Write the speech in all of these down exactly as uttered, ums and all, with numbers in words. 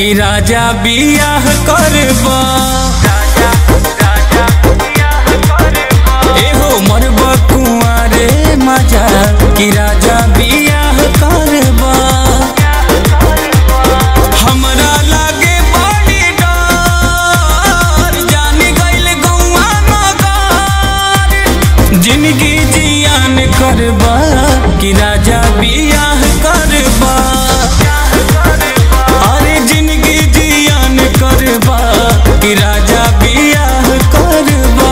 कि राजा बियाह करबा एहो मरबा कुंवारे मजा कि राजा बियाह करबा हमरा लागे बड़ी डर जान गइल गौआ नगर जिंदगी जियान करबा कि राजा बियाह करबा अरे जिंदगी जियान करबा कि राजा बियाह करबा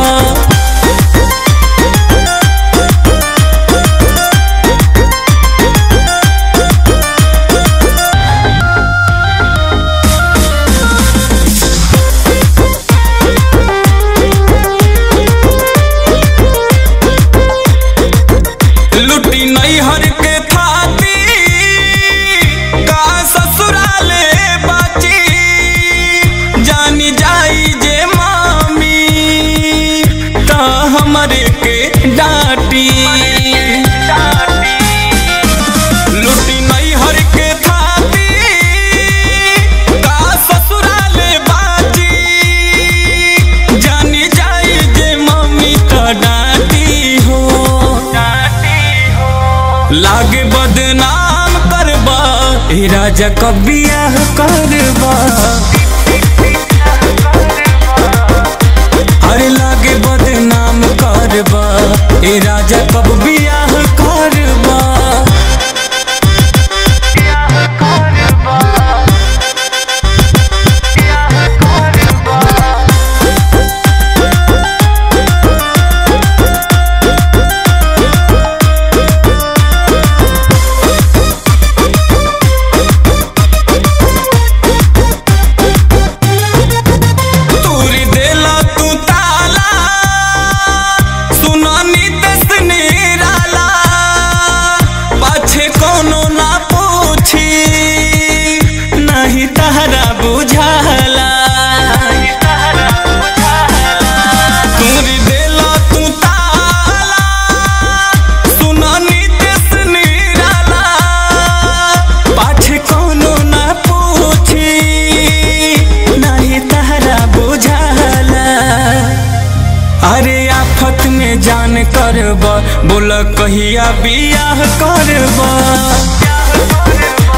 लुटी नैहर के थाती का ससुराले बाची जानी जाई जे मामी ता हमरे के डांटी लुटी नैहर के थाती का ससुराले बाची जानी जाई जे मामी ता डांटी हो लागे बदनाम करबा ए राजा कब बियाह करबा अरे लागे बदनाम करबा ए राजा कब बियाह करबा अरे आफत में जान करबा बोला कहिया बियाह करबा।